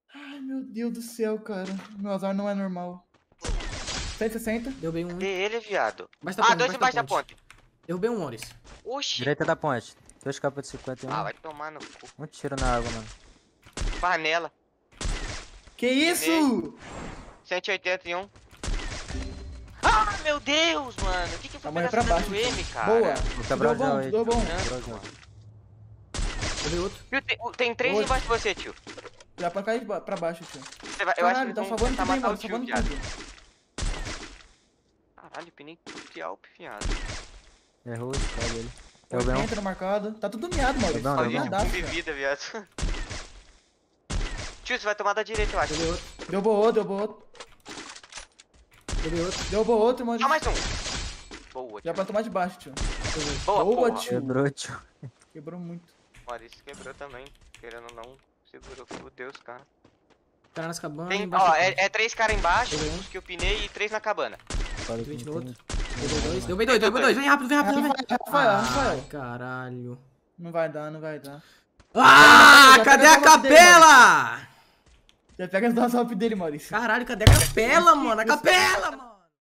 Ai, meu Deus do céu, cara. Meu azar não é normal. 160. Derrubei um. Dê ele, viado. Embaixo da Ah, ponte, dois embaixo da ponte. Derrubei um Oris. Oxi. Direita da ponte. 2 capas de 51. Ah, vai tomar no cu. Um tiro na água, mano. Panela. Que isso? 181. Ah, meu Deus, mano. O que que foi Vai morrer pegar pra essa baixo. WM, cara? Boa. Vou quebrar Deu o bom, gel aí. deu bom. Quebrar o gel. Derrubei outro. Tio, tem três Oi. embaixo de você, tio. Já pra cair pra baixo, tio. Eu acho Caralho, que tá vão salvando tentar tudo aí, matar o mano. tio, Salvando viado. tudo. Caralho, pinei tudo alp, fiado. Errou, escolhe ele. Derrubei um. 80 no marcado. Tá tudo miado, Maurício. Não, Tá não, miadaço, Com cara. bebida, viado. Tio, você vai tomar da direita, eu acho. Derrubei outro. Deu boa, deu boa. Derrubei outro. Deu boa outro, mano. Só mais um. Boa, Já tio. pra tomar de baixo, tio. Boa, Boa, porra. tio. Quebrou, tio. Quebrou muito. Maurício quebrou também. Querendo ou não, segurou. Fudeu os caras. Cara nas cabanas. Tem, embaixo ó, da ponte. é três caras embaixo, Derrubei um. os que eu pinei e três na cabana. Olha que 20 no não outro. tem. Derrubei dois. Derrubei dois, derrubei dois. Vem rápido, vem rápido, vem. Rafael, Rafael. Ai, caralho. Não vai dar, não vai dar. Ah, Já cadê pega a a bola dele, capela? Já pega as duas hop dele, Maurício. Caralho, cadê a capela, mano? A capela, mano.